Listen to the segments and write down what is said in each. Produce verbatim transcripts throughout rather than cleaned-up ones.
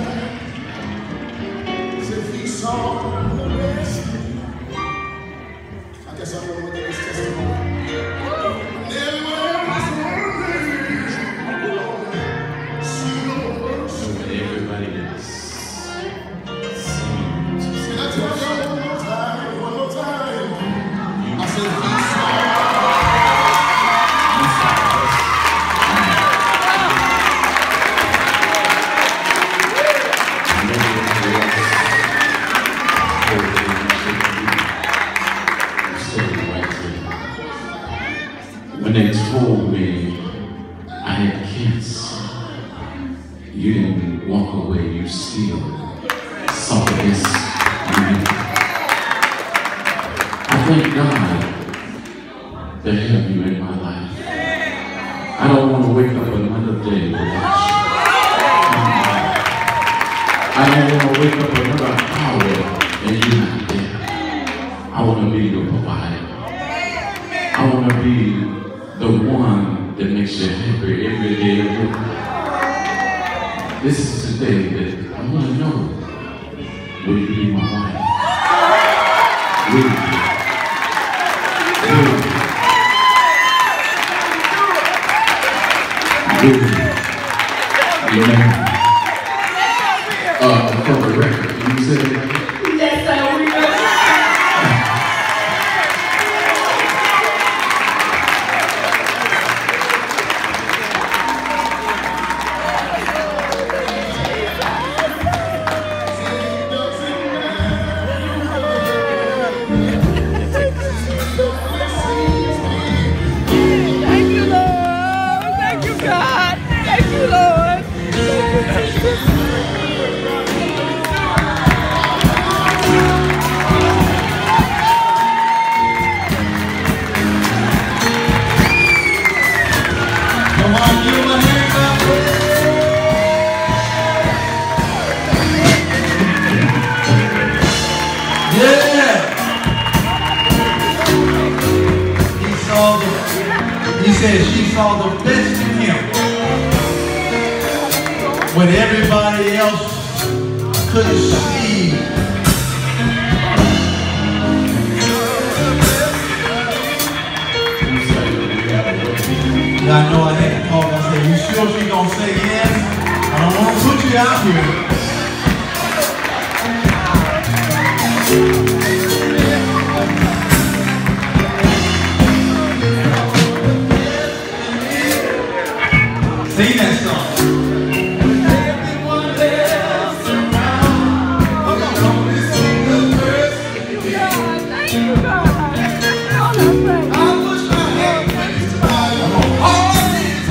When they told me I had cancer, you didn't walk away, you still saw this in me. I thank God to have you in my life. I don't want to wake up another day without you. I don't want to wake up another hour and you're not there. I want to be your provider. I want to be the one that makes you happy every day of your life. This is the day that I want to know, will you be my wife? Will you? Will you? Will you? Amen. Uh, for the record, can you say that? Yes, I will. He said she saw the best in him when everybody else couldn't see. I know I had to talk. I said, you sure she gonna say yes? I don't want to put you out here. Sing that song. Everyone else around. Come on, come on, sing the verse. Thank you, God. I wish I had praise to all is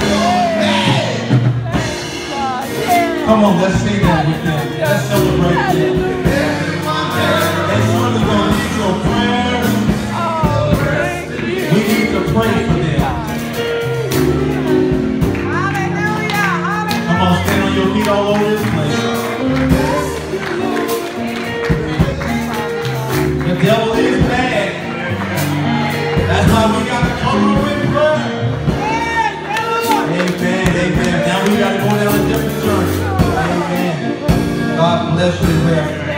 your. Come on, let's sing that with them. Let's celebrate them. And someone's gonna need your prayer. We need to pray for them. Stand on your feet all over this place. The devil is bad. That's why we got to come over in prayer. Amen, amen. Now we got to go down a different journey. Amen. God bless you there.